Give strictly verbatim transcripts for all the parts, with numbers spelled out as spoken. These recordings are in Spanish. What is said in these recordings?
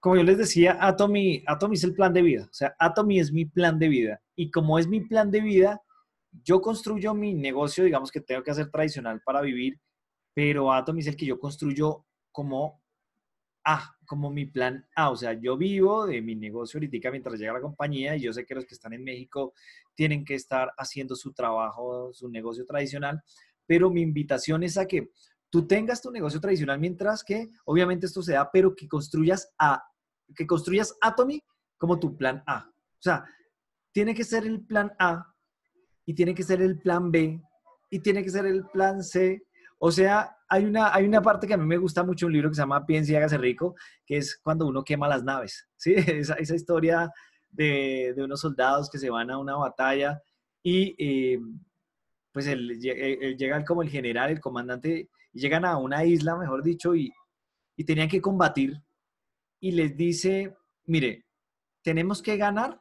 como yo les decía, Atomy, Atomy es el plan de vida. O sea, Atomy es mi plan de vida. Y como es mi plan de vida, yo construyo mi negocio, digamos que tengo que hacer tradicional para vivir, pero Atomy es el que yo construyo como A, como mi plan A. O sea, yo vivo de mi negocio ahorita mientras llega la compañía y yo sé que los que están en México tienen que estar haciendo su trabajo, su negocio tradicional, pero mi invitación es a que tú tengas tu negocio tradicional mientras que, obviamente esto se da, pero que construyas a, que construyas Atomy como tu plan A. O sea, tiene que ser el plan A y tiene que ser el plan B y tiene que ser el plan C. O sea, hay una, hay una parte que a mí me gusta mucho, un libro que se llama Piense y hágase rico, que es cuando uno quema las naves, ¿sí? Esa, esa historia de, de unos soldados que se van a una batalla y eh, pues él, él, él llega como el general, el comandante, y llegan a una isla, mejor dicho, y, y tenían que combatir y les dice, mire, tenemos que ganar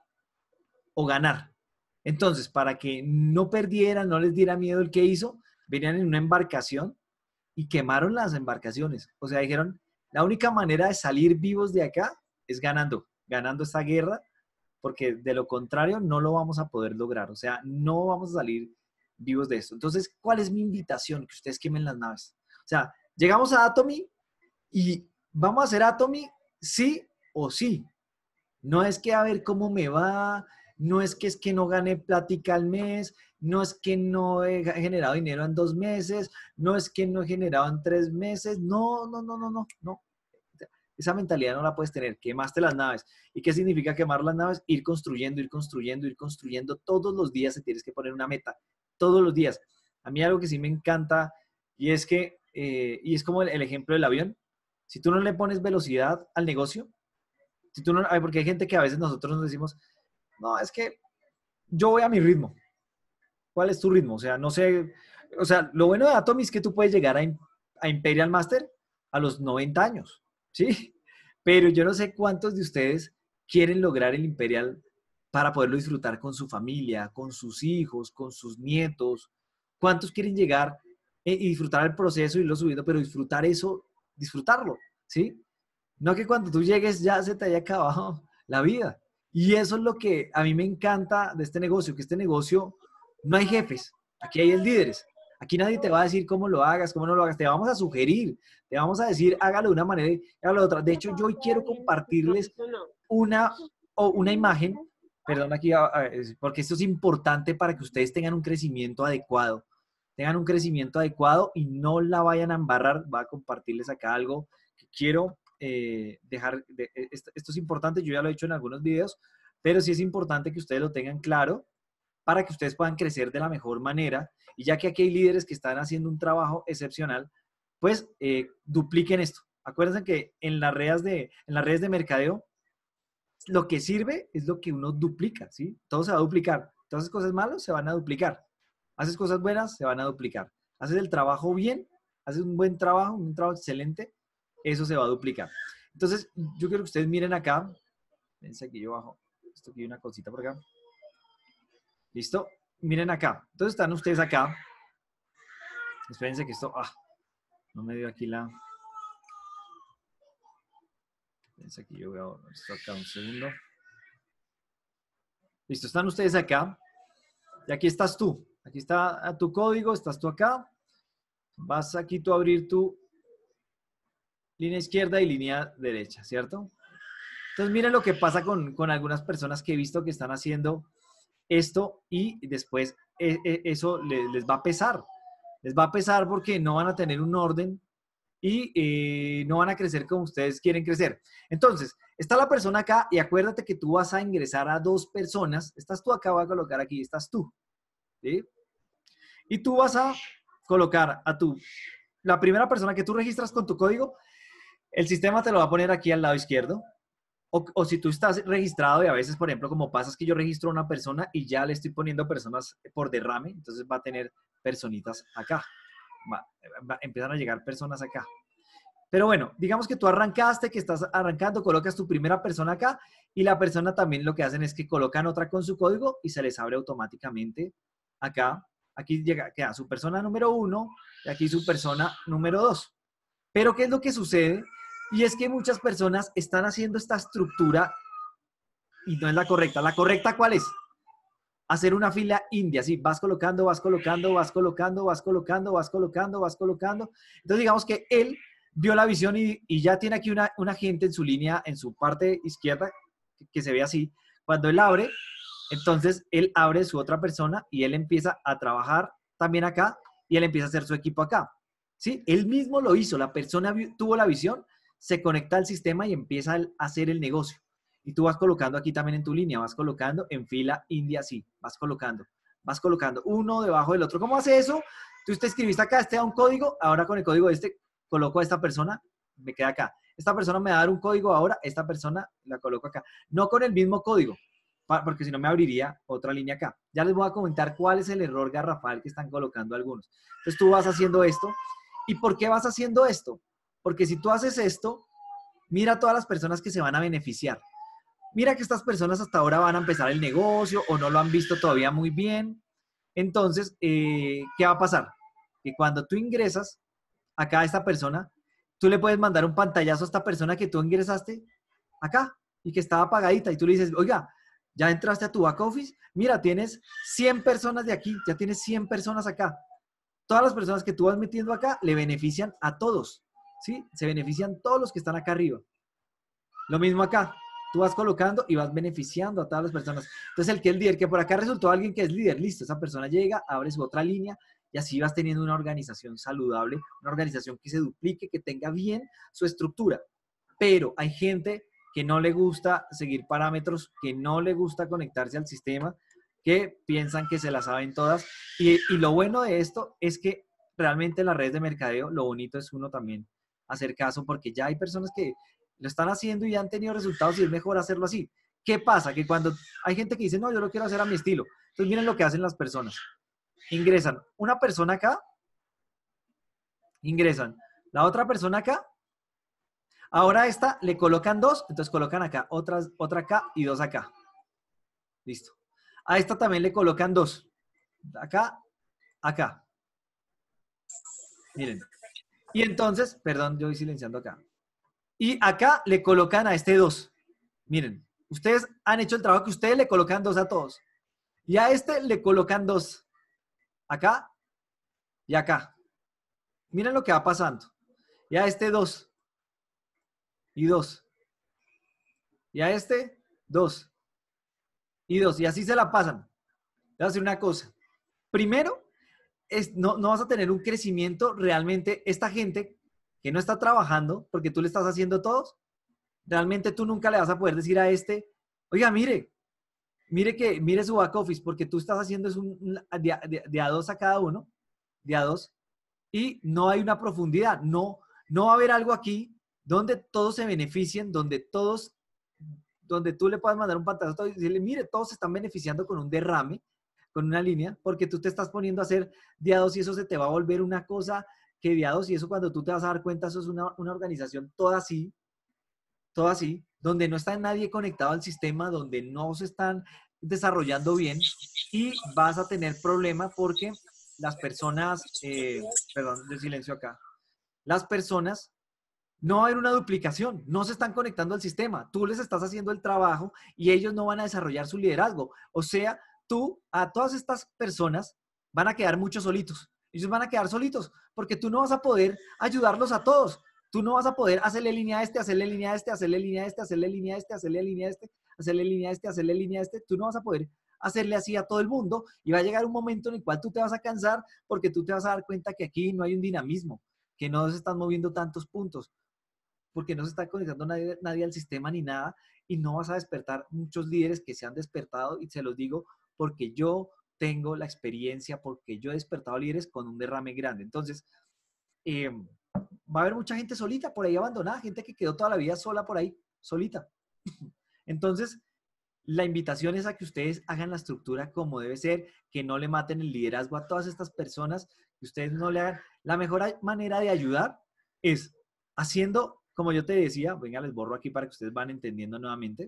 o ganar. Entonces, para que no perdieran, no les diera miedo el que hizo, venían en una embarcación y quemaron las embarcaciones. O sea, dijeron, la única manera de salir vivos de acá es ganando, ganando esta guerra, porque de lo contrario no lo vamos a poder lograr. O sea, no vamos a salir vivos de esto. Entonces, ¿cuál es mi invitación? Que ustedes quemen las naves. O sea, llegamos a Atomy y vamos a hacer Atomy sí o sí. No es que a ver cómo me va, no es que es que no gane plática al mes, no es que no he generado dinero en dos meses, no es que no he generado en tres meses, no, no, no, no, no, no. Esa mentalidad no la puedes tener, quemaste las naves. ¿Y qué significa quemar las naves? Ir construyendo, ir construyendo, ir construyendo. Todos los días te tienes que poner una meta, todos los días. A mí algo que sí me encanta y es que, eh, y es como el, el ejemplo del avión, si tú no le pones velocidad al negocio, si tú no, porque hay gente que a veces nosotros nos decimos, no, es que yo voy a mi ritmo. ¿Cuál es tu ritmo? O sea, no sé, o sea, lo bueno de Atomy es que tú puedes llegar a, a Imperial Master a los noventa años, ¿sí? Pero yo no sé cuántos de ustedes quieren lograr el Imperial para poderlo disfrutar con su familia, con sus hijos, con sus nietos. ¿Cuántos quieren llegar y disfrutar el proceso y irlo subiendo, pero disfrutar eso, disfrutarlo, ¿sí? No que cuando tú llegues ya se te haya acabado la vida. Y eso es lo que a mí me encanta de este negocio, que este negocio no hay jefes, aquí hay líderes. Aquí nadie te va a decir cómo lo hagas, cómo no lo hagas. Te vamos a sugerir, te vamos a decir, hágalo de una manera y hágalo de otra. De hecho, yo hoy quiero compartirles una, o una imagen, perdón aquí, porque esto es importante para que ustedes tengan un crecimiento adecuado. Tengan un crecimiento adecuado y no la vayan a embarrar. Voy a compartirles acá algo que quiero eh, dejar. De, esto, esto es importante, yo ya lo he hecho en algunos videos, pero sí es importante que ustedes lo tengan claro para que ustedes puedan crecer de la mejor manera. Y ya que aquí hay líderes que están haciendo un trabajo excepcional, pues eh, dupliquen esto. Acuérdense que en las redes de, en las redes de mercadeo, lo que sirve es lo que uno duplica, ¿sí? Todo se va a duplicar. Entonces, cosas malas se van a duplicar. Haces cosas buenas, se van a duplicar. Haces el trabajo bien, haces un buen trabajo, un trabajo excelente, eso se va a duplicar. Entonces, yo quiero que ustedes miren acá. Fíjense aquí yo bajo. Esto aquí hay una cosita por acá. ¿Listo? Miren acá. Entonces están ustedes acá. Espérense que esto... Ah, no me dio aquí la... Espérense aquí, yo voy a borrar esto acá un segundo. Listo, están ustedes acá. Y aquí estás tú. Aquí está tu código, estás tú acá. Vas aquí tú a abrir tu línea izquierda y línea derecha, ¿cierto? Entonces miren lo que pasa con, con algunas personas que he visto que están haciendo esto y después eh, eh, eso les, les va a pesar. Les va a pesar porque no van a tener un orden y eh, no van a crecer como ustedes quieren crecer. Entonces, está la persona acá y acuérdate que tú vas a ingresar a dos personas. Estás tú acá, voy a colocar aquí, estás tú. ¿Sí? Y tú vas a colocar a tu, la primera persona que tú registras con tu código, el sistema te lo va a poner aquí al lado izquierdo. O, o si tú estás registrado y a veces, por ejemplo, como pasa es que yo registro a una persona y ya le estoy poniendo personas por derrame, entonces va a tener personitas acá. Va, va, empiezan a llegar personas acá. Pero bueno, digamos que tú arrancaste, que estás arrancando, colocas tu primera persona acá y la persona también lo que hacen es que colocan otra con su código y se les abre automáticamente acá. Aquí llega, queda su persona número uno y aquí su persona número dos. Pero ¿qué es lo que sucede? Y es que muchas personas están haciendo esta estructura y no es la correcta. ¿La correcta cuál es? Hacer una fila india, sí, vas colocando, vas colocando, vas colocando, vas colocando, vas colocando, vas colocando. Entonces digamos que él vio la visión y, y ya tiene aquí una, una gente en su línea, en su parte izquierda, que, que se ve así. Cuando él abre, entonces él abre su otra persona y él empieza a trabajar también acá y él empieza a hacer su equipo acá. ¿Sí? Él mismo lo hizo, la persona tuvo la visión, se conecta al sistema y empieza a hacer el negocio. Y tú vas colocando aquí también en tu línea, vas colocando en fila india así, vas colocando, vas colocando uno debajo del otro. ¿Cómo hace eso? Tú te escribiste acá, este da un código, ahora con el código este coloco a esta persona, me queda acá. Esta persona me va a dar un código ahora, esta persona la coloco acá. No con el mismo código, porque si no me abriría otra línea acá. Ya les voy a comentar cuál es el error garrafal que están colocando algunos. Entonces tú vas haciendo esto. ¿Y por qué vas haciendo esto? Porque si tú haces esto, mira a todas las personas que se van a beneficiar. Mira que estas personas hasta ahora van a empezar el negocio o no lo han visto todavía muy bien. Entonces, eh, ¿qué va a pasar? Que cuando tú ingresas acá a esta persona, tú le puedes mandar un pantallazo a esta persona que tú ingresaste acá y que estaba apagadita y tú le dices, oiga, ya entraste a tu back office, mira, tienes cien personas de aquí, ya tienes cien personas acá. Todas las personas que tú vas metiendo acá le benefician a todos, ¿sí? Se benefician todos los que están acá arriba. Lo mismo acá. Tú vas colocando y vas beneficiando a todas las personas. Entonces, el que es líder, que por acá resultó alguien que es líder, listo, esa persona llega, abre su otra línea y así vas teniendo una organización saludable, una organización que se duplique, que tenga bien su estructura. Pero hay gente que no le gusta seguir parámetros, que no le gusta conectarse al sistema, que piensan que se la saben todas. Y, y lo bueno de esto es que realmente en las redes de mercadeo, lo bonito es uno también hacer caso, porque ya hay personas que lo están haciendo y ya han tenido resultados y es mejor hacerlo así. ¿Qué pasa? Que cuando hay gente que dice, no, yo lo quiero hacer a mi estilo. Entonces miren lo que hacen las personas. Ingresan una persona acá, ingresan la otra persona acá. Ahora a esta le colocan dos, entonces colocan acá, otras, otra acá y dos acá. Listo. A esta también le colocan dos. Acá, acá. Miren. Y entonces, perdón, yo voy silenciando acá. Y acá le colocan a este dos. Miren, ustedes han hecho el trabajo que ustedes le colocan dos a todos. Y a este le colocan dos. Acá y acá. Miren lo que va pasando. Y a este dos. Y dos. Y a este dos. Y dos. Y así se la pasan. Voy a hacer una cosa. Primero, es, no, no vas a tener un crecimiento realmente. Esta gente que no está trabajando, porque tú le estás haciendo todos, realmente tú nunca le vas a poder decir a este, oiga, mire, mire que, mire su back office, porque tú estás haciendo es un, de, de, de a dos a cada uno, de a dos, y no hay una profundidad. No, no va a haber algo aquí donde todos se beneficien, donde todos, donde tú le puedas mandar un pantallazo y decirle, mire, todos se están beneficiando con un derrame, con una línea, porque tú te estás poniendo a hacer de a dos y eso se te va a volver una cosa que de a dos, y eso cuando tú te vas a dar cuenta, eso es una, una organización toda así, todo así, donde no está nadie conectado al sistema, donde no se están desarrollando bien y vas a tener problema porque las personas, eh, perdón, de silencio acá, las personas, no va a haber una duplicación, no se están conectando al sistema, tú les estás haciendo el trabajo y ellos no van a desarrollar su liderazgo. O sea, tú, a todas estas personas van a quedar muchos solitos, ellos van a quedar solitos porque tú no vas a poder ayudarlos a todos. Tú no vas a poder hacerle línea a este, hacerle línea a este, hacerle línea a este, hacerle línea a este, hacerle línea a este, hacerle línea a este, hacerle línea a este. Tú no vas a poder hacerle así a todo el mundo y va a llegar un momento en el cual tú te vas a cansar porque tú te vas a dar cuenta que aquí no hay un dinamismo, que no se están moviendo tantos puntos, porque no se está conectando nadie, nadie al sistema ni nada y no vas a despertar muchos líderes que se han despertado y se los digo porque yo tengo la experiencia, porque yo he despertado líderes con un derrame grande. Entonces, eh, va a haber mucha gente solita por ahí abandonada, gente que quedó toda la vida sola por ahí, solita. Entonces, la invitación es a que ustedes hagan la estructura como debe ser, que no le maten el liderazgo a todas estas personas, que ustedes no le hagan. La mejor manera de ayudar es haciendo, como yo te decía, venga, les borro aquí para que ustedes van entendiendo nuevamente.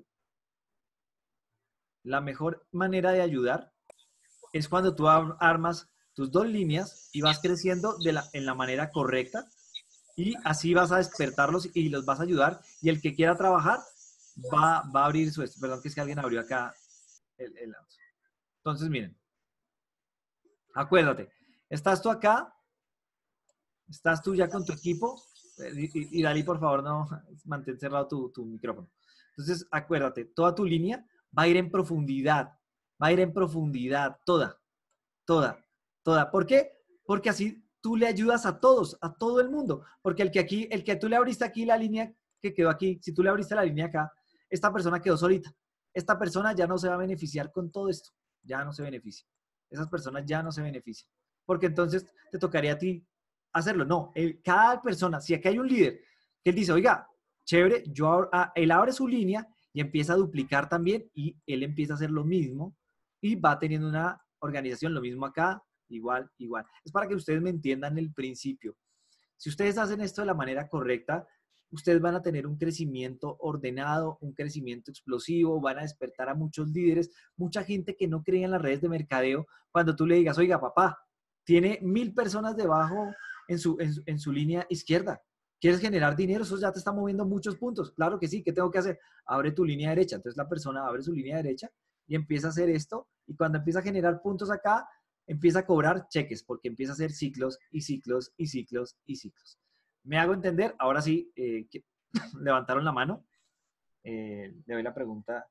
La mejor manera de ayudar es cuando tú armas tus dos líneas y vas creciendo de la, en la manera correcta. Y así vas a despertarlos y los vas a ayudar. Y el que quiera trabajar va, va a abrir su... Perdón, que es que alguien abrió acá el, el... Entonces, miren. Acuérdate. Estás tú acá. Estás tú ya con tu equipo. Y, y, y Dalí, por favor, no mantén cerrado tu, tu micrófono. Entonces, acuérdate. Toda tu línea va a ir en profundidad. Va a ir en profundidad. Toda. Toda. Toda. ¿Por qué? Porque así tú le ayudas a todos, a todo el mundo. Porque el que aquí, el que tú le abriste aquí la línea que quedó aquí, si tú le abriste la línea acá, esta persona quedó solita. Esta persona ya no se va a beneficiar con todo esto. Ya no se beneficia. Esas personas ya no se benefician. Porque entonces te tocaría a ti hacerlo. No, el, cada persona, si aquí hay un líder que él dice, oiga, chévere, yo abro, ah, él abre su línea y empieza a duplicar también y él empieza a hacer lo mismo y va teniendo una organización, lo mismo acá, igual, igual. Es para que ustedes me entiendan el principio. Si ustedes hacen esto de la manera correcta, ustedes van a tener un crecimiento ordenado, un crecimiento explosivo, van a despertar a muchos líderes, mucha gente que no creía en las redes de mercadeo. Cuando tú le digas, oiga, papá, tiene mil personas debajo en su, en su, en su línea izquierda. ¿Quieres generar dinero? Eso ya te está moviendo muchos puntos. Claro que sí. ¿Qué tengo que hacer? Abre tu línea derecha. Entonces la persona abre su línea derecha y empieza a hacer esto. Y cuando empieza a generar puntos acá, empieza a cobrar cheques porque empieza a hacer ciclos y ciclos y ciclos y ciclos. ¿Me hago entender? Ahora sí, eh, que, levantaron la mano. Eh, le doy la pregunta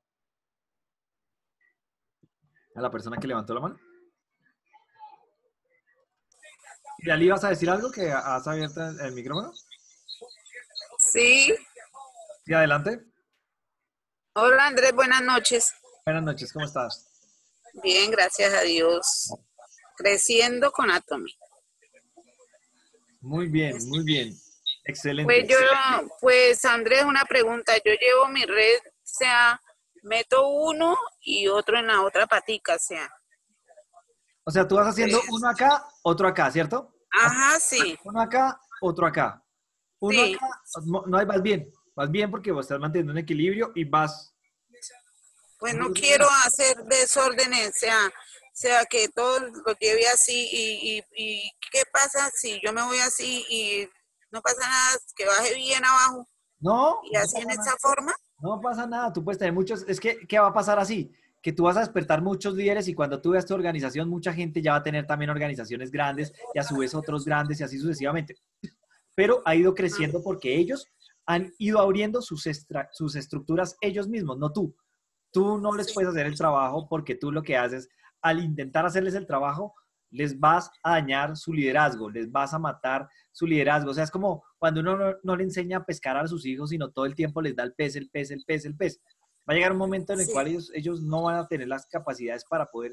a la persona que levantó la mano. ¿Y Ali vas a decir algo que has abierto el micrófono? Sí. Sí, adelante. Hola Andrés, buenas noches. Buenas noches, ¿cómo estás? Bien, gracias a Dios. Creciendo con Atomy. Muy bien, muy bien. Excelente. Pues yo, pues Andrés, una pregunta. Yo llevo mi red, o sea, meto uno y otro en la otra patica, o sea. O sea, tú vas haciendo uno acá, otro acá, ¿cierto? Ajá, sí. Uno acá, otro acá. Uno Sí. acá, no, no, vas bien. Vas bien porque vos estás manteniendo un equilibrio y vas... Pues no quiero hacer desórdenes, o sea, o sea, que todo lo lleve así y, y, y ¿qué pasa si yo me voy así y no pasa nada, que baje bien abajo? No, Y así no en pasa esa nada. forma. No pasa nada, tú puedes tener muchos... Es que, ¿qué va a pasar así? Que tú vas a despertar muchos líderes y cuando tú veas tu organización, mucha gente ya va a tener también organizaciones grandes y a su vez otros grandes y así sucesivamente. Pero ha ido creciendo porque ellos han ido abriendo sus, extra, sus estructuras ellos mismos, no tú. Tú no les puedes hacer el trabajo porque tú lo que haces, al intentar hacerles el trabajo, les vas a dañar su liderazgo, les vas a matar su liderazgo. O sea, es como cuando uno no, no le enseña a pescar a sus hijos, sino todo el tiempo les da el pez, el pez, el pez, el pez. Va a llegar un momento en el Sí. cual ellos, ellos no van a tener las capacidades para poder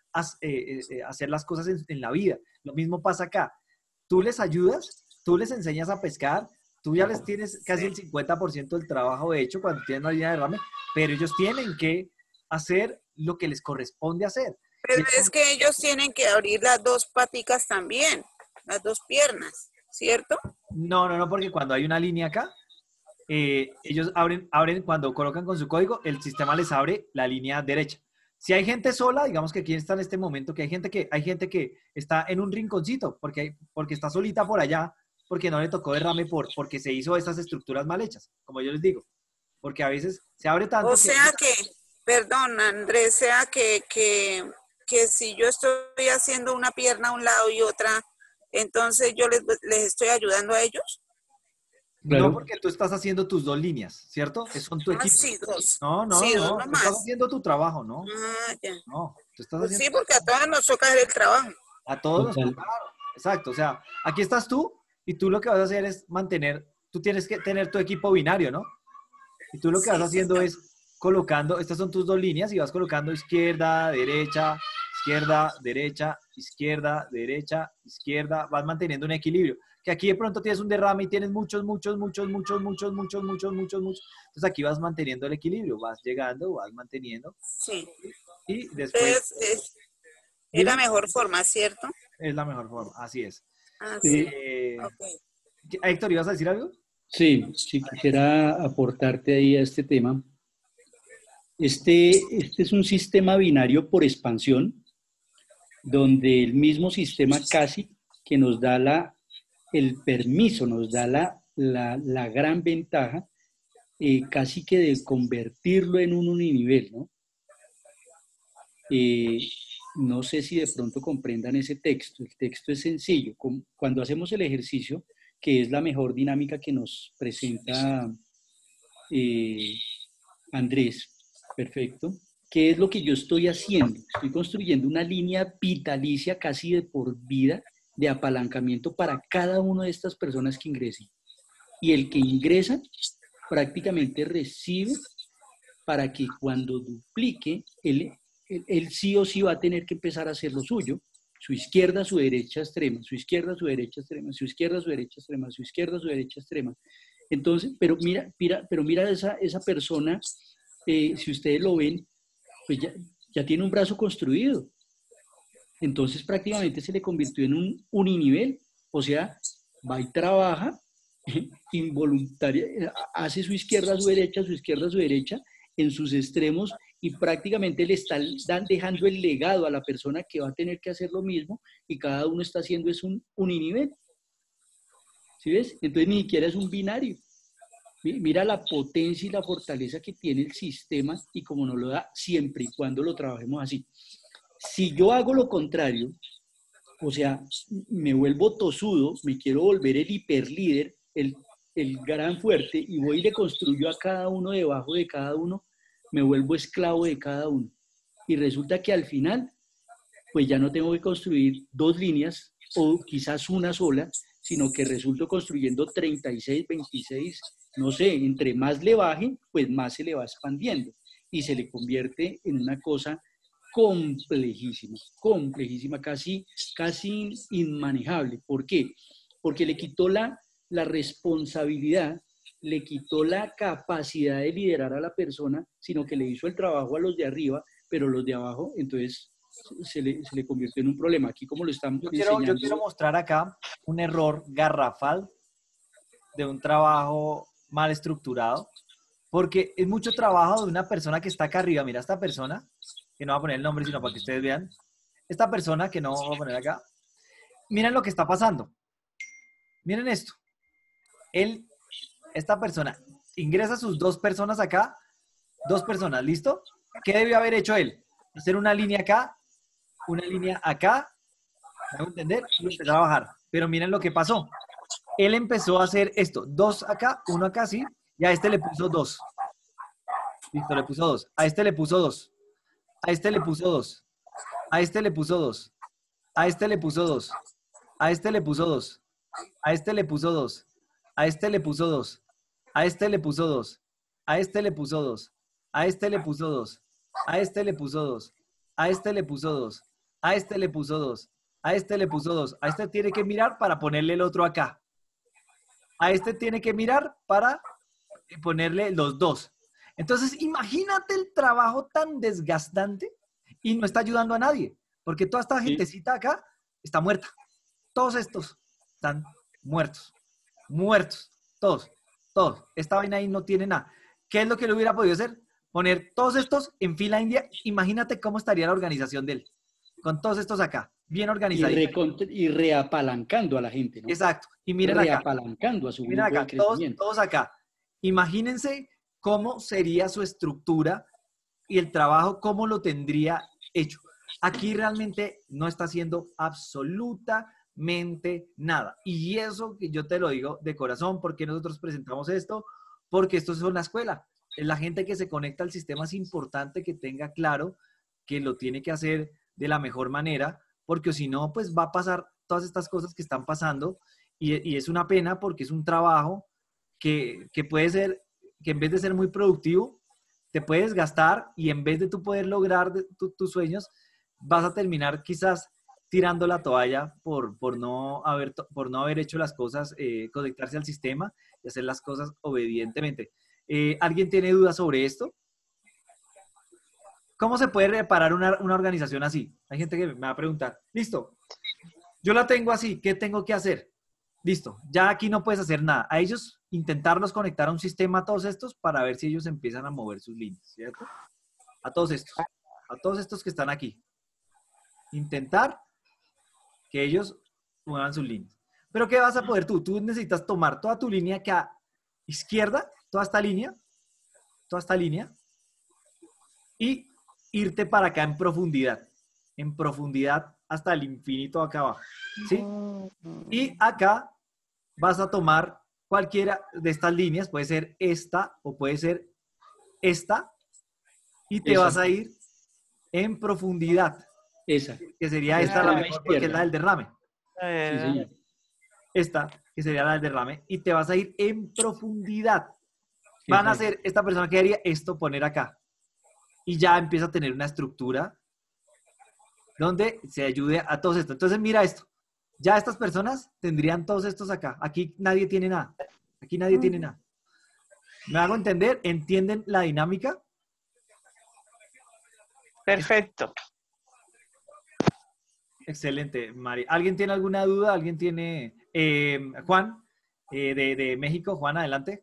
eh, eh, hacer las cosas en, en la vida. Lo mismo pasa acá. Tú les ayudas, tú les enseñas a pescar, tú ya les tienes casi el cincuenta por ciento del trabajo hecho cuando tienen una línea de derrame, pero ellos tienen que hacer lo que les corresponde hacer. Pero es que ellos tienen que abrir las dos paticas también, las dos piernas, ¿cierto? No, no, no, porque cuando hay una línea acá, eh, ellos abren, abren, cuando colocan con su código, el sistema les abre la línea derecha. Si hay gente sola, digamos que aquí está en este momento, que hay gente que, hay gente que está en un rinconcito, porque, hay, porque está solita por allá, porque no le tocó derrame, por, porque se hizo esas estructuras mal hechas, como yo les digo. Porque a veces se abre tanto... O sea que, que perdón Andrés, sea que, que, que si yo estoy haciendo una pierna a un lado y otra, entonces yo les, les estoy ayudando a ellos. Claro. No, porque tú estás haciendo tus dos líneas, ¿cierto? Son tu ah, equipo. Sí, dos. No, no, sí, no. Dos Tú estás haciendo tu trabajo, ¿no? Ah, ya. No, tú estás Pues haciendo... sí, porque a todos nos toca hacer el trabajo. A todos nos toca. Exacto. O sea, aquí estás tú y tú lo que vas a hacer es mantener, tú tienes que tener tu equipo binario, ¿no? Y tú lo que sí, vas haciendo sí, es colocando, estas son tus dos líneas y vas colocando izquierda, derecha, izquierda, derecha, izquierda, derecha, izquierda, vas manteniendo un equilibrio. Que aquí de pronto tienes un derrame y tienes muchos, muchos, muchos, muchos, muchos, muchos, muchos, muchos, muchos. Entonces aquí vas manteniendo el equilibrio, vas llegando, vas manteniendo. Sí. Y después... Entonces, es, es la mejor forma, ¿cierto? Es la mejor forma, así es. Ah, sí. Eh, okay. Héctor, ¿ibas a decir algo? Sí, sí, quisiera aportarte ahí a este tema. Este, este es un sistema binario por expansión, donde el mismo sistema casi que nos da la el permiso nos da la, la, la gran ventaja eh, casi que de convertirlo en un uninivel, ¿no? Eh, no sé si de pronto comprendan ese texto. El texto es sencillo. Cuando hacemos el ejercicio, que es la mejor dinámica que nos presenta eh, Andrés, perfecto. ¿Qué es lo que yo estoy haciendo? Estoy construyendo una línea vitalicia casi de por vida de apalancamiento para cada una de estas personas que ingresen. Y el que ingresa prácticamente recibe para que cuando duplique, él, él, él sí o sí va a tener que empezar a hacer lo suyo. Su izquierda, su derecha extrema, su izquierda, su derecha extrema, su izquierda, su derecha extrema, su izquierda, su derecha extrema. Entonces, pero mira, mira, pero mira esa, esa persona, eh, si ustedes lo ven, pues ya, ya tiene un brazo construido. Entonces prácticamente se le convirtió en un uninivel, o sea, va y trabaja involuntaria, hace su izquierda, su derecha, su izquierda, su derecha, en sus extremos, y prácticamente le están dejando el legado a la persona que va a tener que hacer lo mismo, y cada uno está haciendo es un uninivel. ¿Sí ves? Entonces ni siquiera es un binario. Mira la potencia y la fortaleza que tiene el sistema y cómo nos lo da siempre y cuando lo trabajemos así. Si yo hago lo contrario, o sea, me vuelvo tosudo, me quiero volver el hiperlíder, el, el gran fuerte, y voy y le construyo a cada uno debajo de cada uno, me vuelvo esclavo de cada uno. Y resulta que al final, pues ya no tengo que construir dos líneas o quizás una sola, sino que resulto construyendo treinta y seis, veintiséis, no sé, entre más le baje, pues más se le va expandiendo y se le convierte en una cosa complejísima, complejísima, casi, casi inmanejable. ¿Por qué? Porque le quitó la, la responsabilidad, le quitó la capacidad de liderar a la persona, sino que le hizo el trabajo a los de arriba, pero los de abajo, entonces se le, se le convirtió en un problema. Aquí como lo estamos yo quiero, enseñando... Yo quiero mostrar acá un error garrafal de un trabajo mal estructurado, porque es mucho trabajo de una persona que está acá arriba. Mira, esta persona, que no va a poner el nombre, sino para que ustedes vean, esta persona que no va a poner acá, miren lo que está pasando. Miren esto. Él, esta persona, ingresa a sus dos personas acá, dos personas, ¿listo? ¿Qué debió haber hecho él? Hacer una línea acá, una línea acá, ¿me hago entender? Y empezar a bajar. Pero miren lo que pasó. Él empezó a hacer esto, dos acá, uno acá, sí, y a este le puso dos. Listo, le puso dos. A este le puso dos. A este le puso dos. A este le puso dos. A este le puso dos. A este le puso dos. A este le puso dos. A este le puso dos. A este le puso dos. A este le puso dos. A este le puso dos. A este le puso dos. A este le puso dos. A este le puso dos. A este le puso dos. A este tiene que mirar para ponerle el otro acá. A este tiene que mirar para ponerle los dos. Entonces, imagínate el trabajo tan desgastante y no está ayudando a nadie, porque toda esta gentecita acá está muerta. Todos estos están muertos, muertos, todos, todos. Esta vaina ahí no tiene nada. ¿Qué es lo que le hubiera podido hacer? Poner todos estos en fila india. Imagínate cómo estaría la organización de él, con todos estos acá, bien organizados. Y, y reapalancando a la gente, ¿no? Exacto. Y miren acá. Reapalancando a su miren grupo acá, de crecimiento. Todos, todos acá. Imagínense cómo sería su estructura y el trabajo, cómo lo tendría hecho. Aquí realmente no está haciendo absolutamente nada. Y eso que yo te lo digo de corazón, porque nosotros presentamos esto, porque esto es una escuela. La gente que se conecta al sistema es importante que tenga claro que lo tiene que hacer de la mejor manera, porque si no, pues va a pasar todas estas cosas que están pasando y, y es una pena porque es un trabajo que, que puede ser, que en vez de ser muy productivo, te puedes gastar y en vez de tú poder lograr tu, tus sueños, vas a terminar quizás tirando la toalla por, por, no, haber, por no haber hecho las cosas, eh, conectarse al sistema y hacer las cosas obedientemente. Eh, ¿Alguien tiene dudas sobre esto? ¿Cómo se puede reparar una, una organización así? Hay gente que me va a preguntar, listo, yo la tengo así, ¿qué tengo que hacer? Listo, ya aquí no puedes hacer nada. A ellos intentarlos conectar a un sistema a todos estos para ver si ellos empiezan a mover sus líneas, ¿cierto? A todos estos, a todos estos que están aquí. Intentar que ellos muevan sus líneas. Pero ¿qué vas a poder tú? Tú necesitas tomar toda tu línea que a izquierda, toda esta línea, toda esta línea, y irte para acá en profundidad. En profundidad hasta el infinito acá abajo. ¿Sí? Y acá vas a tomar cualquiera de estas líneas, puede ser esta o puede ser esta, y te Esa. vas a ir en profundidad. Esa. Que sería esta, la mejor, porque es la del derrame. Sí, señor. Esta, que sería la del derrame, y te vas a ir en profundidad. Van a hacer, esta persona que haría esto, poner acá. Y ya empieza a tener una estructura donde se ayude a todos estos. Entonces, mira esto. Ya estas personas tendrían todos estos acá. Aquí nadie tiene nada. Aquí nadie tiene nada. ¿Me hago entender? ¿Entienden la dinámica? Perfecto. Excelente, Mari. ¿Alguien tiene alguna duda? ¿Alguien tiene... Eh, Juan, eh, de, de México. Juan, adelante.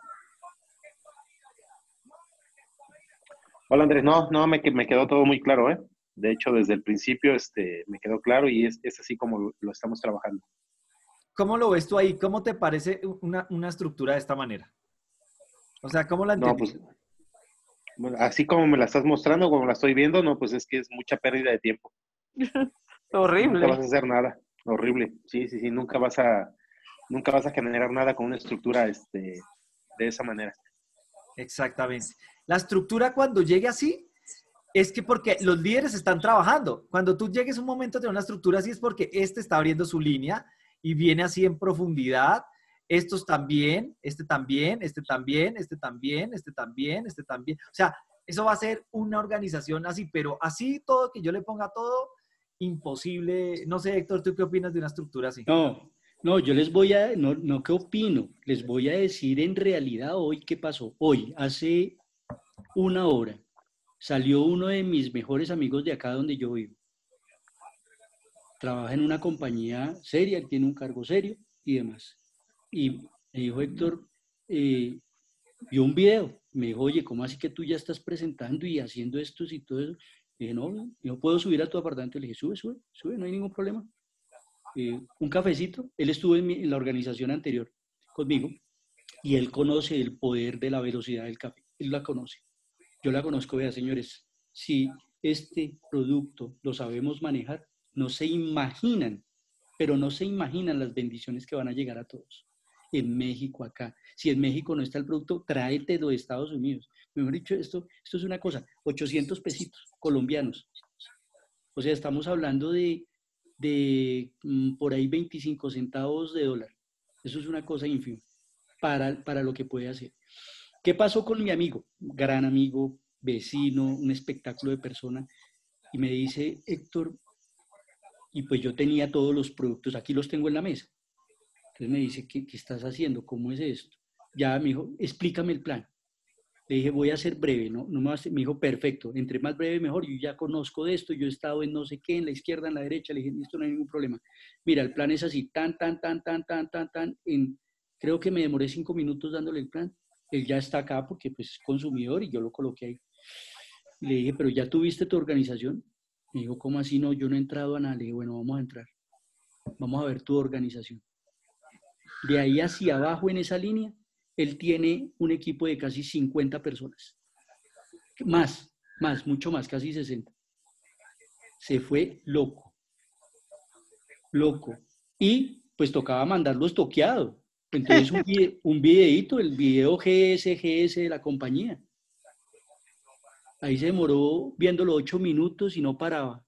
Hola, Andrés. No, no, me, me quedó todo muy claro, ¿eh? De hecho, desde el principio este, me quedó claro y es, es así como lo estamos trabajando. ¿Cómo lo ves tú ahí? ¿Cómo te parece una, una estructura de esta manera? O sea, ¿cómo la entiendes? No, pues, bueno, así como me la estás mostrando, como la estoy viendo, no, pues es que es mucha pérdida de tiempo. Horrible. Nunca vas a hacer nada. Horrible. Sí, sí, sí. Nunca vas a, nunca vas a generar nada con una estructura este, de esa manera. Exactamente. La estructura cuando llegue así, es que porque los líderes están trabajando. Cuando tú llegues a un momento de una estructura así es porque este está abriendo su línea y viene así en profundidad. Estos también, este también, este también, este también, este también, este también. O sea, eso va a ser una organización así, pero así todo, que yo le ponga todo, imposible. No sé, Héctor, ¿tú qué opinas de una estructura así? No, no, yo les voy a, no, no qué opino, les voy a decir en realidad hoy qué pasó. Hoy, hace una hora, salió uno de mis mejores amigos de acá donde yo vivo. Trabaja en una compañía seria, tiene un cargo serio y demás. Y me dijo, Héctor, eh, vio un video. Me dijo, oye, ¿cómo así que tú ya estás presentando y haciendo esto y todo eso? Le dije, no, yo puedo subir a tu apartamento. Le dije, sube, sube, sube, no hay ningún problema. Eh, un cafecito. Él estuvo en, mi, en la organización anterior conmigo y él conoce el poder de la velocidad del café. Él la conoce. Yo la conozco, vea, señores, si este producto lo sabemos manejar, no se imaginan, pero no se imaginan las bendiciones que van a llegar a todos. En México, acá. Si en México no está el producto, tráetelo de Estados Unidos. Mejor dicho, esto, esto es una cosa, ochocientos pesitos colombianos. O sea, estamos hablando de, de mm, por ahí veinticinco centavos de dólar. Eso es una cosa ínfima para, para lo que puede hacer. ¿Qué pasó con mi amigo? Gran amigo, vecino, un espectáculo de persona. Y me dice, Héctor, y pues yo tenía todos los productos, aquí los tengo en la mesa. Entonces me dice, ¿qué, qué estás haciendo? ¿Cómo es esto? Ya me dijo, explícame el plan. Le dije, voy a ser breve, ¿no? no me, me dijo, perfecto, entre más breve mejor, yo ya conozco de esto, yo he estado en no sé qué, en la izquierda, en la derecha. Le dije, esto no hay ningún problema. Mira, el plan es así, tan, tan, tan, tan, tan, tan, tan, en, creo que me demoré cinco minutos dándole el plan. Él ya está acá porque pues, es consumidor y yo lo coloqué ahí. Le dije, pero ¿ya tuviste tu organización? Me dijo, ¿cómo así? No, yo no he entrado a nada. Le dije, bueno, vamos a entrar. Vamos a ver tu organización. De ahí hacia abajo en esa línea, él tiene un equipo de casi cincuenta personas. Más, más, mucho más, casi sesenta. Se fue loco. Loco. Y pues tocaba mandarlos toqueados. Entonces un, vide, un videíto, el video G S G S de la compañía. Ahí se demoró viéndolo ocho minutos y no paraba.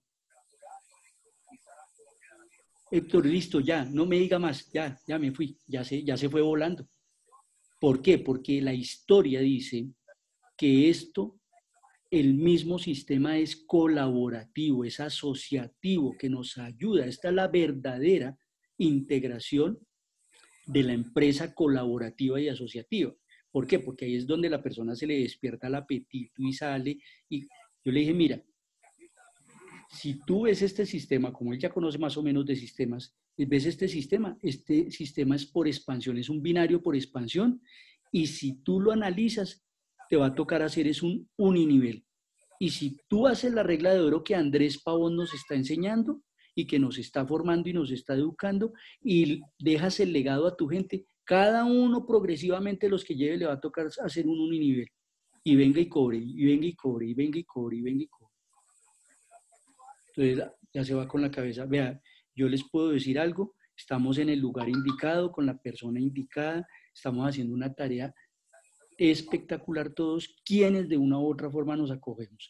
Héctor, listo, ya, no me diga más, ya, ya me fui, ya se, ya se fue volando. ¿Por qué? Porque la historia dice que esto, el mismo sistema es colaborativo, es asociativo, que nos ayuda. Esta es la verdadera integración de la empresa colaborativa y asociativa. ¿Por qué? Porque ahí es donde la persona se le despierta el apetito y sale. Y yo le dije, mira, si tú ves este sistema, como él ya conoce más o menos de sistemas, ves este sistema, este sistema es por expansión, es un binario por expansión, y si tú lo analizas, te va a tocar hacer es un uninivel. Y si tú haces la regla de oro que Andrés Pavón nos está enseñando, y que nos está formando y nos está educando, y dejas el legado a tu gente. Cada uno progresivamente los que lleve le va a tocar hacer un uninivel. Y venga y cobre, y venga y cobre, y venga y cobre, y venga y cobre. Entonces ya se va con la cabeza. Vea, yo les puedo decir algo, estamos en el lugar indicado, con la persona indicada, estamos haciendo una tarea espectacular todos, quienes de una u otra forma nos acogemos.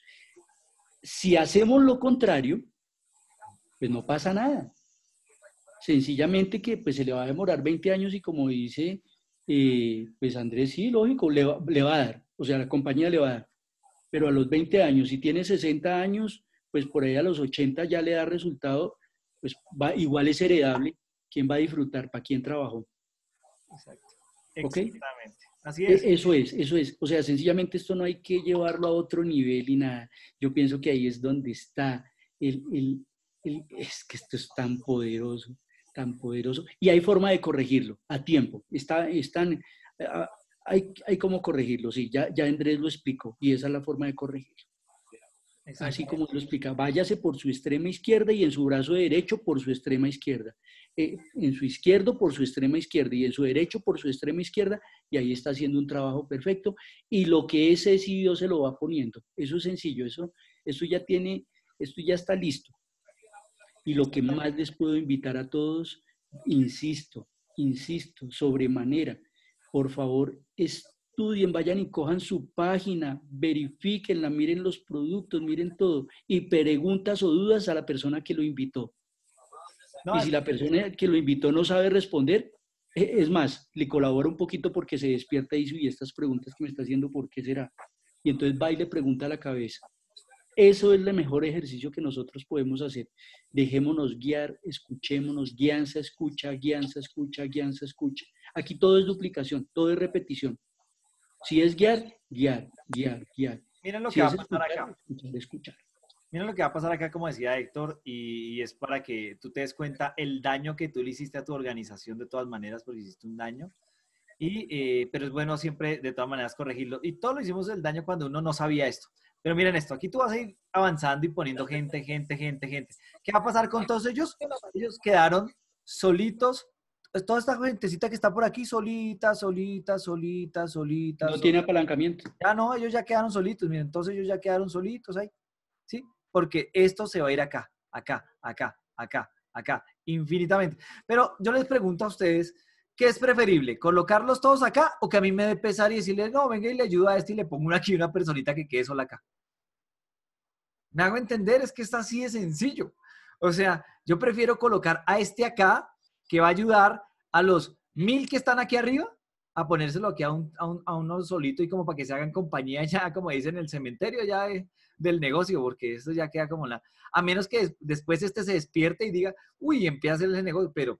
Si hacemos lo contrario, pues no pasa nada. Sencillamente que pues, se le va a demorar veinte años y como dice eh, pues Andrés, sí, lógico, le va, le va a dar, o sea, la compañía le va a dar. Pero a los veinte años, si tiene sesenta años, pues por ahí a los ochenta ya le da resultado, pues va, igual es heredable. ¿Quién va a disfrutar? ¿Para quién trabajó? Exacto. ¿Okay? Exactamente. Así es. Eso es, eso es. O sea, sencillamente esto no hay que llevarlo a otro nivel y nada. Yo pienso que ahí es donde está el, el, el, es que esto es tan poderoso, tan poderoso. Y hay forma de corregirlo a tiempo. Está, están, hay, hay cómo corregirlo, sí. Ya, ya Andrés lo explicó y esa es la forma de corregirlo. Así como lo explica, váyase por su extrema izquierda y en su brazo derecho por su extrema izquierda. Eh, en su izquierdo por su extrema izquierda y en su derecho por su extrema izquierda, y ahí está haciendo un trabajo perfecto, y lo que ese decidió se lo va poniendo. Eso es sencillo, eso, eso ya tiene, esto ya está listo. Y lo que más les puedo invitar a todos, insisto, insisto, sobremanera, por favor, estudien, vayan y cojan su página, verifíquenla, miren los productos, miren todo, y preguntas o dudas a la persona que lo invitó. No, y si la persona que lo invitó no sabe responder, es más, le colabora un poquito porque se despierta y dice, y estas preguntas que me está haciendo, ¿por qué será? Y entonces va y le pregunta a la cabeza. Eso es el mejor ejercicio que nosotros podemos hacer. Dejémonos guiar, escuchémonos, guianza, escucha, guianza, escucha, guianza, escucha. Aquí todo es duplicación, todo es repetición. Si es guiar, guiar, guiar, guiar. Miren lo si que va a es pasar escuchar, acá. escuchar, escuchar. Mira lo que va a pasar acá, como decía Héctor, y, y es para que tú te des cuenta el daño que tú le hiciste a tu organización de todas maneras, porque hiciste un daño. Y, eh, pero es bueno siempre, de todas maneras, corregirlo. Y todo lo hicimos el daño cuando uno no sabía esto. Pero miren esto, aquí tú vas a ir avanzando y poniendo gente, gente, gente, gente. ¿Qué va a pasar con todos ellos? Ellos quedaron solitos. Toda esta gentecita que está por aquí, solita, solita, solita, solita. No solita. tiene apalancamiento. Ya no, ellos ya quedaron solitos. Miren, entonces ellos ya quedaron solitos ahí. ¿Sí? Porque esto se va a ir acá, acá, acá, acá, acá, infinitamente. Pero yo les pregunto a ustedes, ¿qué es preferible? ¿Colocarlos todos acá o que a mí me dé pesar y decirle, no, venga y le ayudo a este y le pongo una aquí una personita que quede sola acá? Me hago entender, es que está así de sencillo. O sea, yo prefiero colocar a este acá que va a ayudar a los mil que están aquí arriba a ponérselo aquí a, un, a, un, a uno solito y como para que se hagan compañía ya, como dicen, en el cementerio ya de, del negocio, porque esto ya queda como la... A menos que des, después este se despierte y diga, uy, empieza a hacer ese negocio, pero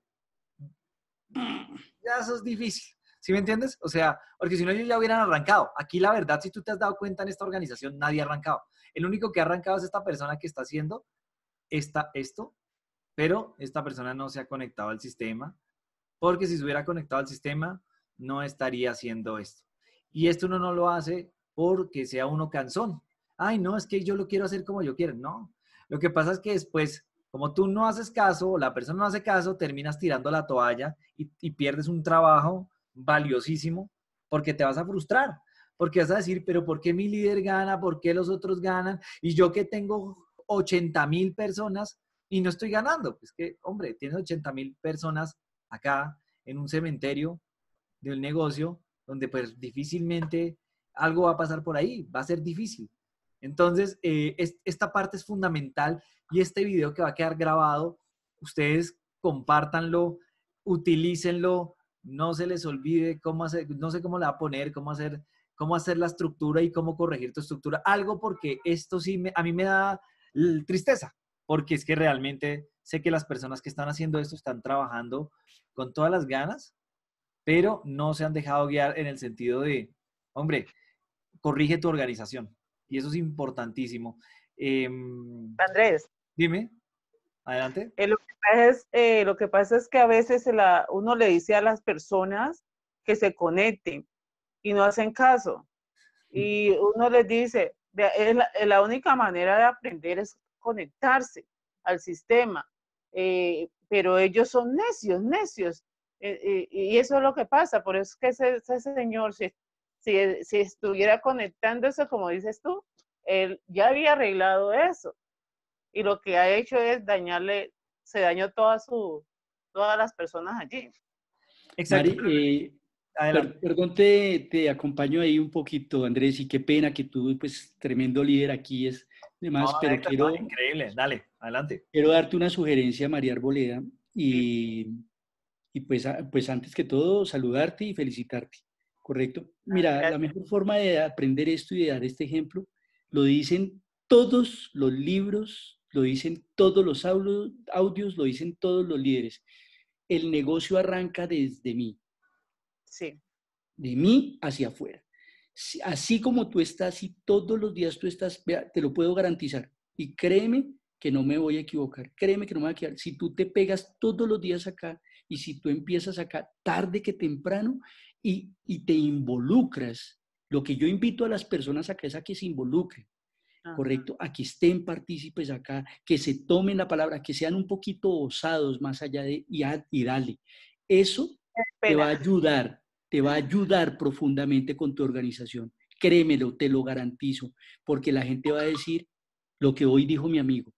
ya eso es difícil. ¿Sí me entiendes? O sea, porque si no ellos ya hubieran arrancado. Aquí la verdad, si tú te has dado cuenta en esta organización, nadie ha arrancado. El único que ha arrancado es esta persona que está haciendo esta, esto, pero esta persona no se ha conectado al sistema, porque si se hubiera conectado al sistema, no estaría haciendo esto. Y esto uno no lo hace porque sea uno cansón. Ay, no, es que yo lo quiero hacer como yo quiero. No, lo que pasa es que después, como tú no haces caso, o la persona no hace caso, terminas tirando la toalla y, y pierdes un trabajo valiosísimo porque te vas a frustrar. Porque vas a decir, pero ¿por qué mi líder gana? ¿Por qué los otros ganan? Y yo que tengo ochenta mil personas y no estoy ganando. Es que, hombre, tienes ochenta mil personas acá en un cementerio de un negocio donde pues difícilmente algo va a pasar por ahí, va a ser difícil. Entonces, eh, es, esta parte es fundamental y este video que va a quedar grabado, ustedes compártanlo, utilícenlo, no se les olvide cómo hacer, no sé cómo la va a poner, cómo hacer, cómo hacer la estructura y cómo corregir tu estructura. Algo porque esto sí me, a mí me da tristeza, porque es que realmente sé que las personas que están haciendo esto están trabajando con todas las ganas, pero no se han dejado guiar en el sentido de, hombre, corrige tu organización. Y eso es importantísimo. Eh, Andrés. Dime, adelante. Eh, lo, que pasa es, eh, lo que pasa es que a veces la, uno le dice a las personas que se conecten y no hacen caso. Y uno les dice, es la, la única manera de aprender es conectarse al sistema. eh, pero ellos son necios, necios. Eh, eh, y eso es lo que pasa. Por eso es que ese, ese señor, si, si, si estuviera conectándose, como dices tú, él ya había arreglado eso. Y lo que ha hecho es dañarle, se dañó toda su, todas las personas allí. Exacto. Mari, eh, Adelante. per- perdón, te, te acompaño ahí un poquito, Andrés, y qué pena que tú, pues, tremendo líder aquí es demás, No, pero Héctor, no, quiero, increíble. Dale, adelante. quiero darte una sugerencia, María Arboleda, Sí, y, y pues, a- pues antes que todo, saludarte y felicitarte, ¿correcto? Mira, la gracias. mejor forma de aprender esto y de dar este ejemplo, lo dicen todos los libros, lo dicen todos los audios, audios, lo dicen todos los líderes. El negocio arranca desde mí. Sí. De mí hacia afuera. Así como tú estás y todos los días tú estás, vea, te lo puedo garantizar. Y créeme que no me voy a equivocar. Créeme que no me voy a equivocar. Si tú te pegas todos los días acá y si tú empiezas acá tarde que temprano y, y te involucras, lo que yo invito a las personas acá es a que se involucren. Ajá. ¿Correcto? A que estén partícipes acá, que se tomen la palabra, que sean un poquito osados más allá de y, a, y dale. Eso te va a ayudar, te va a ayudar profundamente con tu organización. Créemelo, te lo garantizo, porque la gente va a decir lo que hoy dijo mi amigo.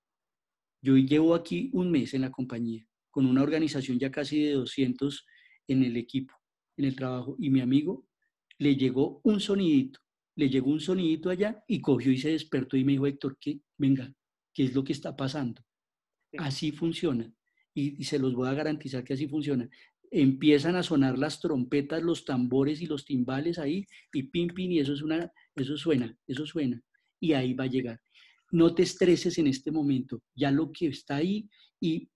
Yo llevo aquí un mes en la compañía, con una organización ya casi de doscientos en el equipo, en el trabajo, y mi amigo le llegó un sonidito, le llegó un sonidito allá y cogió y se despertó y me dijo, Héctor, ¿qué? Venga, ¿qué es lo que está pasando? Sí. Así funciona. Y, y se los voy a garantizar que así funciona. Empiezan a sonar las trompetas, los tambores y los timbales ahí, y pim, pim, y eso, es una, eso suena, eso suena. Y ahí va a llegar. No te estreses en este momento, ya lo que está ahí, y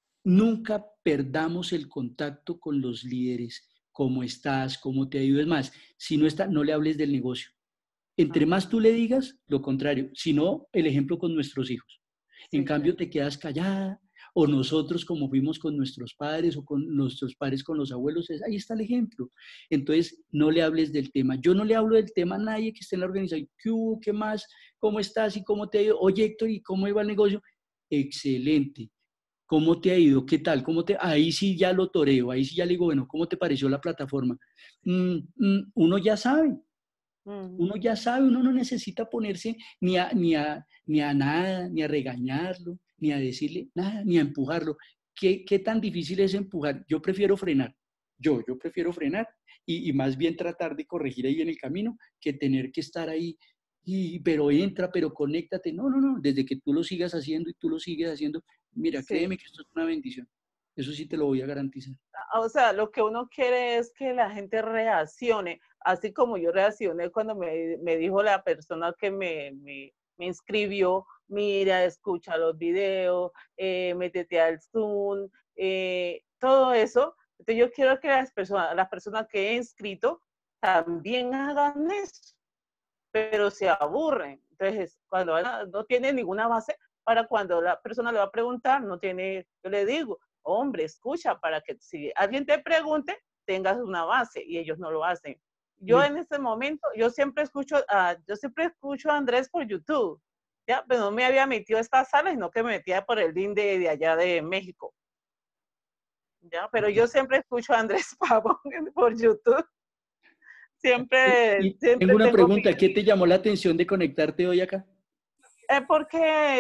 nunca perdamos el contacto con los líderes. ¿Cómo estás? ¿Cómo te ha ido? Es más, si no está, no le hables del negocio. Entre más tú le digas, lo contrario. Si no, el ejemplo con nuestros hijos. En Sí, cambio, claro. te quedas callada, o nosotros como fuimos con nuestros padres o con nuestros padres con los abuelos, es, ahí está el ejemplo. Entonces, no le hables del tema. Yo no le hablo del tema a nadie que esté en la organización. ¿Qué hubo? ¿Qué más? ¿Cómo estás? ¿Y cómo te ha ido? Oye, Héctor, ¿y cómo iba el negocio? Excelente. ¿Cómo te ha ido? ¿Qué tal? ¿Cómo te... Ahí sí ya lo toreo, ahí sí ya le digo, bueno, ¿cómo te pareció la plataforma? Mm, mm, uno ya sabe, Mm. uno ya sabe, uno no necesita ponerse ni a, ni a, ni a nada, ni a regañarlo, ni a decirle nada, ni a empujarlo. ¿Qué, qué tan difícil es empujar? Yo prefiero frenar, yo, yo prefiero frenar y, y más bien tratar de corregir ahí en el camino que tener que estar ahí, y, pero entra, pero conéctate. No, no, no, desde que tú lo sigas haciendo y tú lo sigues haciendo, mira, Sí. créeme que esto es una bendición. Eso sí te lo voy a garantizar. O sea, lo que uno quiere es que la gente reaccione, así como yo reaccioné cuando me, me dijo la persona que me, me, me inscribió, mira, escucha los videos, eh, métete al Zoom, eh, todo eso. Entonces yo quiero que las personas, las personas que he inscrito también hagan eso, pero se aburren. Entonces, cuando no tiene ninguna base, para cuando la persona le va a preguntar, no tiene, yo le digo, hombre, escucha, para que si alguien te pregunte, tengas una base, y ellos no lo hacen. Yo en este momento, yo siempre escucho, uh, yo siempre escucho a Andrés por YouTube, ya, pero no me había metido a esta sala, sino que me metía por el link de, de allá de México. Ya, pero yo siempre escucho a Andrés Pavón por YouTube. Siempre, Y siempre tengo una tengo pregunta, mi... ¿qué te llamó la atención de conectarte hoy acá? Es porque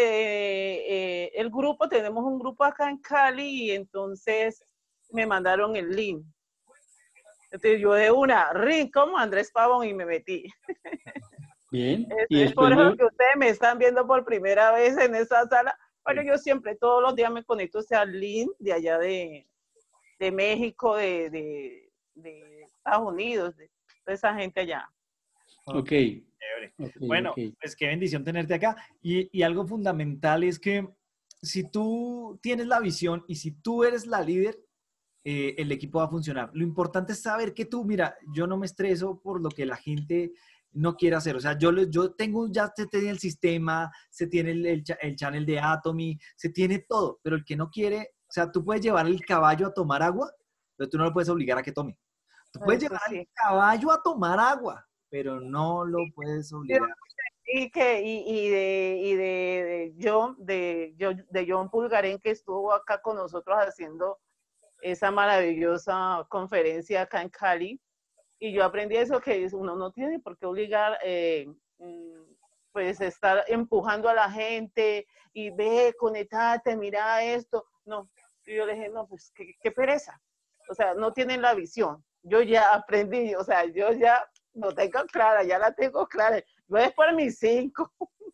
eh, el grupo, tenemos un grupo acá en Cali y entonces me mandaron el link. Entonces yo de una, ring como Andrés Pavón y me metí. Bien, Es, y es por después eso me... que ustedes me están viendo por primera vez en esa sala, pero yo siempre, todos los días me conecto o sea, al link de allá de, de México, de, de, de Estados Unidos, de toda esa gente allá. Ok, Chévere. ok, Bueno, ok. pues qué bendición tenerte acá. Y, y algo fundamental es que si tú tienes la visión y si tú eres la líder, eh, el equipo va a funcionar. Lo importante es saber que tú, mira, yo no me estreso por lo que la gente no quiere hacer. O sea, yo, yo tengo, ya se tiene el sistema, se tiene el, el, el channel de Atomy, se tiene todo, pero el que no quiere, o sea, tú puedes llevar el caballo a tomar agua, pero tú no lo puedes obligar a que tome. Tú puedes Eso llevar sí. al caballo a tomar agua, pero no lo puedes obligar. Y, que, y, y, de, y de, de, John, de, de John Pulgarén, que estuvo acá con nosotros haciendo esa maravillosa conferencia acá en Cali. Y yo aprendí eso, que uno no tiene por qué obligar, eh, pues estar empujando a la gente y ve, conectate, mira esto. No, y yo le dije, no, pues qué, qué pereza. O sea, no tienen la visión. Yo ya aprendí, o sea, yo ya no tengo clara, ya la tengo clara. Yo es por mis cinco.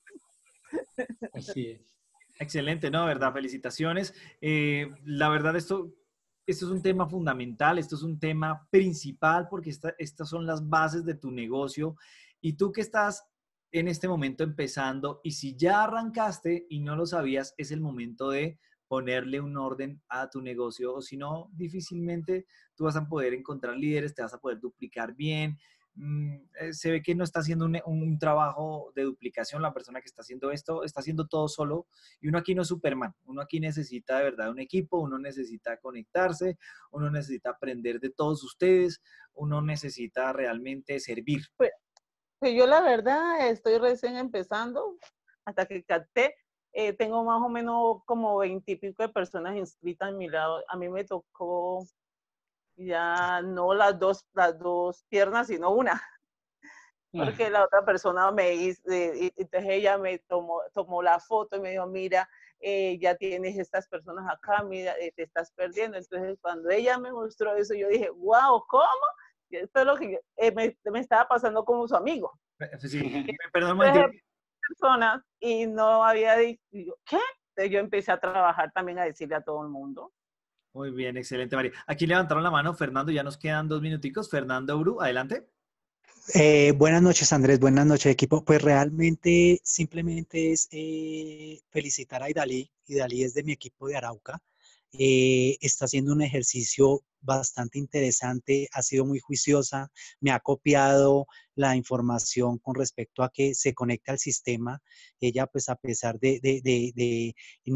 Así es. Excelente, ¿no? ¿Verdad? Felicitaciones. Eh, la verdad, esto, esto es un tema fundamental, esto es un tema principal porque esta, estas son las bases de tu negocio. Y tú que estás en este momento empezando, y si ya arrancaste y no lo sabías, es el momento de ponerle un orden a tu negocio, o si no, difícilmente tú vas a poder encontrar líderes, te vas a poder duplicar bien. Se ve que no está haciendo un, un trabajo de duplicación la persona que está haciendo esto, está haciendo todo solo, y uno aquí no es Superman, uno aquí necesita de verdad un equipo, uno necesita conectarse, uno necesita aprender de todos ustedes, uno necesita realmente servir. Pues, pues yo la verdad estoy recién empezando, hasta que capté, eh, tengo más o menos como veintipico de personas inscritas a mi lado. A mí me tocó ya no las dos, las dos piernas, sino una. Porque la otra persona me hizo, eh, entonces ella me tomó, tomó la foto y me dijo, mira, eh, ya tienes estas personas acá, mira, eh, te estás perdiendo. Entonces cuando ella me mostró eso, yo dije, wow, ¿cómo? Y esto es lo que yo, eh, me, me estaba pasando como su amigo. Sí, perdón, entonces, personas y no había dicho, ¿qué? Entonces yo empecé a trabajar también a decirle a todo el mundo. Muy bien, excelente, María. Aquí levantaron la mano, Fernando, ya nos quedan dos minuticos. Fernando Bru, adelante. Eh, buenas noches, Andrés, buenas noches, equipo. Pues realmente simplemente es eh, felicitar a Idalí. Idalí es de mi equipo de Arauca. Eh, está haciendo un ejercicio bastante interesante, ha sido muy juiciosa, me ha copiado la información con respecto a que se conecta al sistema. Ella, pues, a pesar de, de, de, de,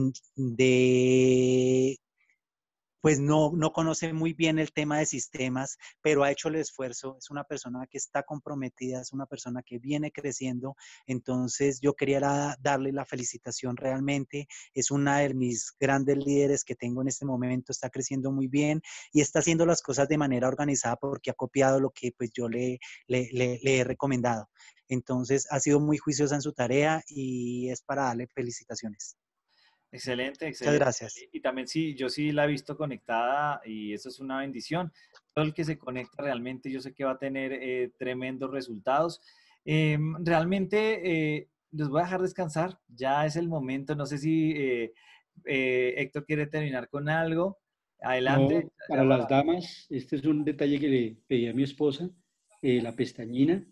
de pues no, no conoce muy bien el tema de sistemas, pero ha hecho el esfuerzo, es una persona que está comprometida, es una persona que viene creciendo, entonces yo quería darle la felicitación realmente, es una de mis grandes líderes que tengo en este momento, está creciendo muy bien y está haciendo las cosas de manera organizada porque ha copiado lo que pues yo le, le, le, le he recomendado. Entonces ha sido muy juiciosa en su tarea y es para darle felicitaciones. Excelente, excelente. Muchas gracias. Y, y también sí, yo sí la he visto conectada y eso es una bendición. Todo el que se conecta realmente yo sé que va a tener eh, tremendos resultados. Eh, realmente eh, los voy a dejar descansar, ya es el momento. No sé si eh, eh, Héctor quiere terminar con algo. Adelante. No, para las damas, este es un detalle que le pedí a mi esposa, eh, la pestañina,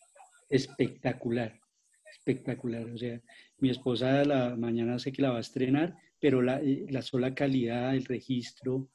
espectacular. Espectacular, o sea, mi esposa la mañana sé que la va a estrenar, pero la, la sola calidad, el registro,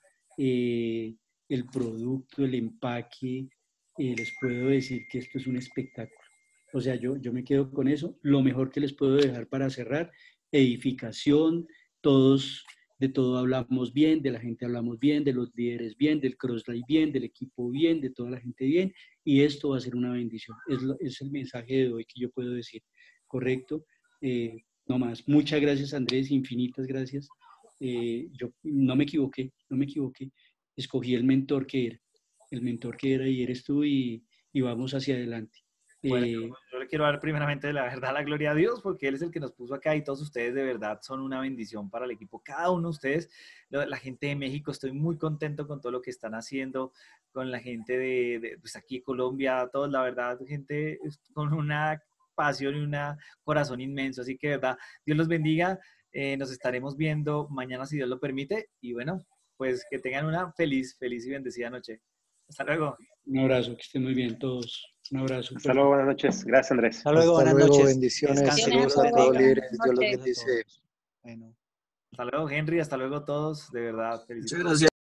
eh, el producto, el empaque, eh, les puedo decir que esto es un espectáculo. O sea, yo, yo me quedo con eso. Lo mejor que les puedo dejar para cerrar, edificación, todos, de todo hablamos bien, de la gente hablamos bien, de los líderes bien, del crossline bien, del equipo bien, de toda la gente bien, y esto va a ser una bendición. Es, lo, es el mensaje de hoy que yo puedo decir. Correcto, eh, no más. Muchas gracias, Andrés, infinitas gracias. Eh, yo no me equivoqué, no me equivoqué. Escogí el mentor que era, el mentor que era y eres tú y, y vamos hacia adelante. Bueno, Eh, yo le quiero dar primeramente la verdad, la gloria a Dios, porque Él es el que nos puso acá y todos ustedes de verdad son una bendición para el equipo. Cada uno de ustedes, la gente de México, estoy muy contento con todo lo que están haciendo, con la gente de, de pues aquí Colombia, todos, la verdad, gente con una pasión y un corazón inmenso. Así que, de verdad, Dios los bendiga. Eh, nos estaremos viendo mañana, si Dios lo permite. Y bueno, pues que tengan una feliz, feliz y bendecida noche. Hasta luego. Un abrazo, que estén muy bien todos. Un abrazo. Hasta luego, buenas noches. Gracias, Andrés. Hasta luego, Hasta buenas luego, noches. bendiciones. Descansen, Saludos Dios a los todos, bendiga. líderes. Dios los Gracias a bendice. todos. Bueno. Hasta luego, Henry. Hasta luego todos. De verdad, Muchas felicidades. gracias.